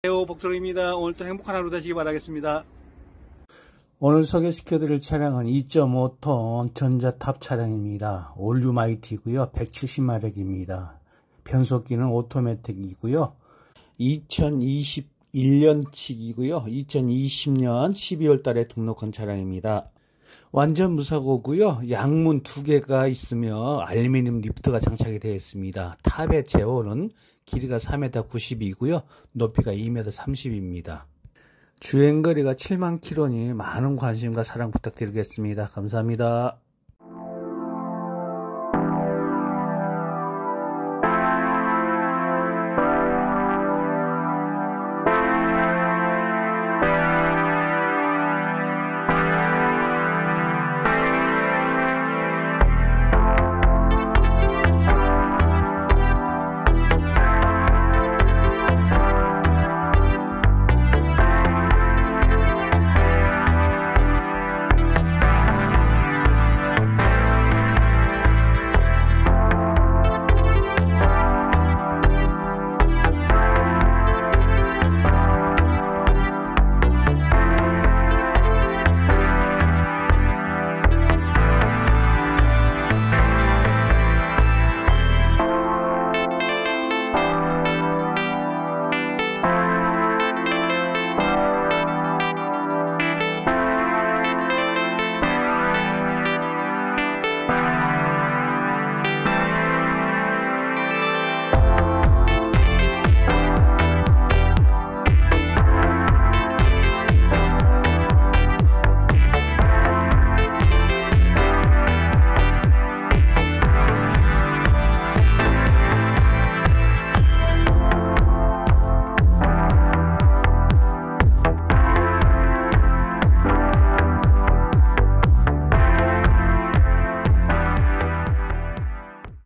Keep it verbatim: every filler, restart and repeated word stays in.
안녕하세요, 복돌입니다. 오늘도 행복한 하루 되시기 바라겠습니다. 오늘 소개시켜드릴 차량은 이 점 오 톤 전자탑 차량입니다. 올류마이티고요. 백칠십 마력입니다. 변속기는 오토매틱이고요. 이천이십일 년식이고요. 이천이십 년 십이월 달에 등록한 차량입니다. 완전 무사고고요. 양문 두 개가 있으며 알루미늄 리프트가 장착이 되어 있습니다. 탑의 제호는 길이가 삼 미터 구십이고요. 높이가 이 미터 삼십입니다. 주행거리가 칠만 킬로미터니 많은 관심과 사랑 부탁드리겠습니다. 감사합니다.